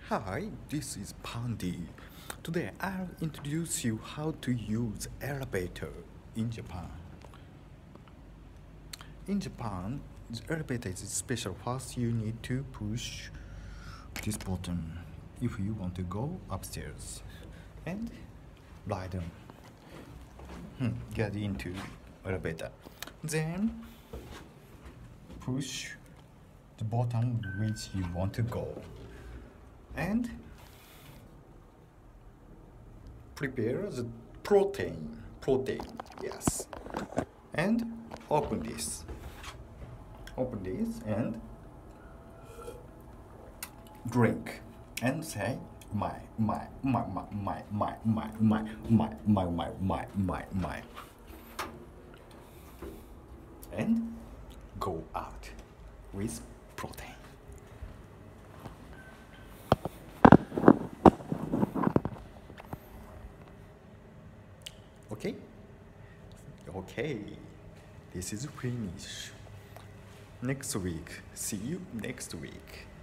Hi, this is Pandi. Today I'll introduce you how to use elevator in Japan. In Japan, the elevator is special. First, you need to push this button if you want to go upstairs and ride them. Get into elevator. Then push the button which you want to go and prepare the protein, yes, and open this and drink and say my and go out with protein. Okay, this is finish. Next week, see you next week.